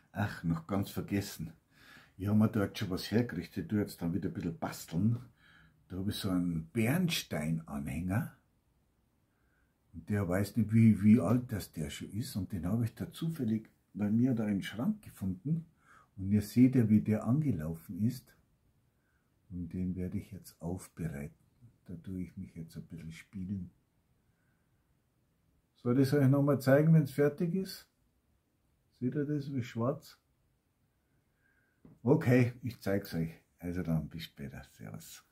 Ach, noch ganz vergessen. Ich habe mir dort schon was hergerichtet. Ich tue jetzt dann wieder ein bisschen basteln. Da habe ich so einen Bernsteinanhänger. Und der weiß nicht, wie alt der schon ist. Und den habe ich da zufällig bei mir da im Schrank gefunden. Und ihr seht ja, wie der angelaufen ist. Und den werde ich jetzt aufbereiten. Da tue ich mich jetzt ein bisschen spielen. Soll ich es euch nochmal zeigen, wenn es fertig ist? Seht ihr das, wie schwarz? Okay, ich zeige es euch. Also dann, bis später. Servus.